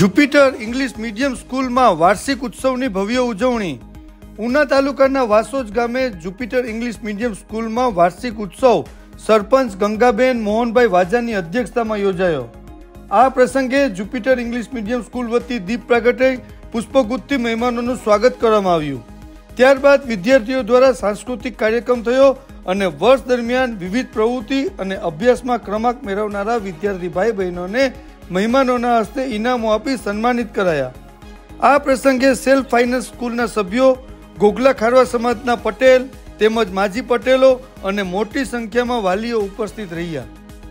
Jupiter English medium school में वार्षिक उत्सव की भव्य उजवणी। उना तालुकाना वासोज गामे जुपिटर इंग्लिश मीडियम स्कूल में वार्षिक उत्सव सरपंच गंगाबेन मोहनभाई वाजानी अध्यक्षता में योजायो। आ प्रसंगे जुपिटर इंग्लिश मीडियम स्कूल वती दीप प्रागट्य पुष्पगुत्थी मेहमानों स्वागत करवामां आव्युं। त्यारबाद विद्यार्थीओ द्वारा सांस्कृतिक कार्यक्रम थयो अने वर्ष दरमियान विविध प्रवृत्ति अने अभ्यास में क्रमांक मेळवनारा विद्यार्थी भाई बहनों मेहमानों हस्ते इनामों आपी सन्मानित कराया। आ प्रसंगे सेल्फ फाइनेंस स्कूलना सभ्यों, घोघला खारवा समाजना पटेल तेमज माजी पटेलों अने मोटी संख्या में वालीओ उपस्थित रह्या।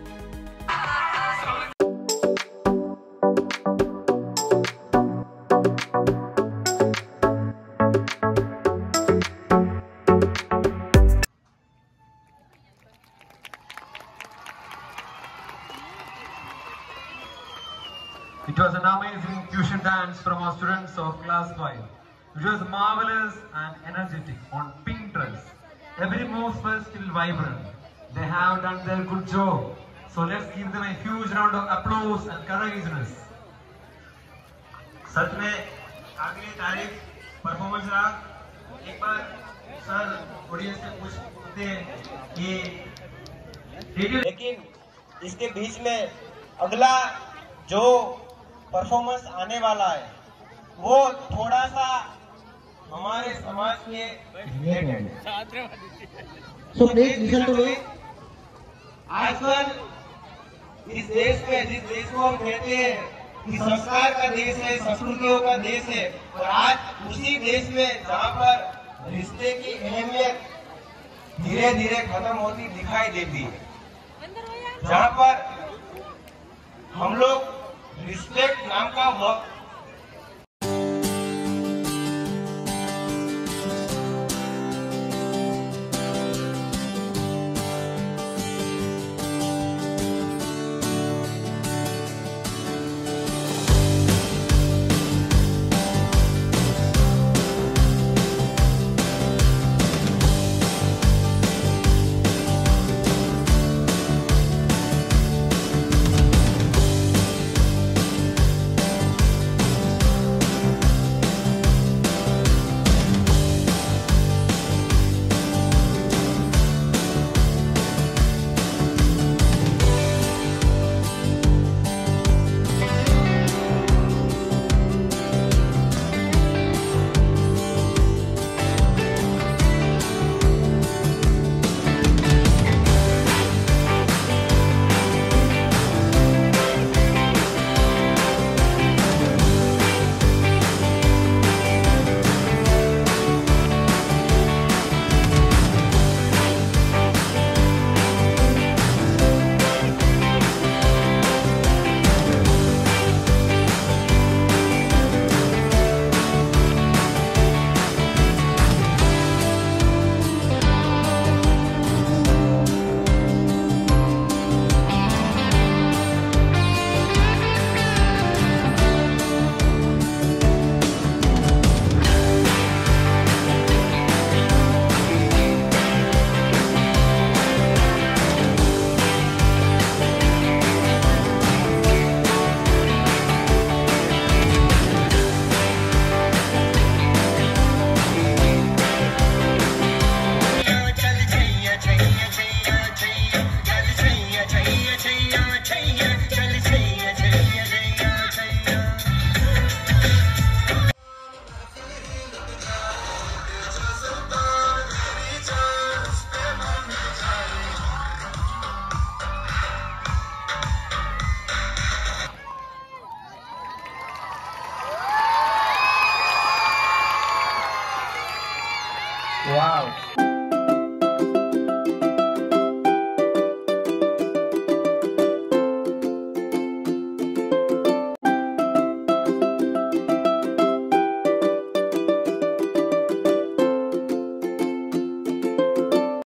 It was an amazing fusion dance from our students of class 5. It was marvelous and energetic on pink dress. Every move was still vibrant. They have done their good job. So let's give them a huge round of applause and courageousness. सच में अगली तारीख performance रहा। एक बार sir audience से पूछते हैं कि लेकिन इसके बीच में अगला जो परफॉर्मेंस आने वाला है वो थोड़ा सा हमारे समाज के so please listen to me. आजकल इस देश में, जिस देश को हम कहते हैं कि संस्कार का देश है, संस्कृतियों का देश है, और आज उसी देश में जहाँ पर रिश्ते की अहमियत धीरे धीरे खत्म होती दिखाई देती है, जहाँ पर हम लोग रिस्पेक्ट नाम का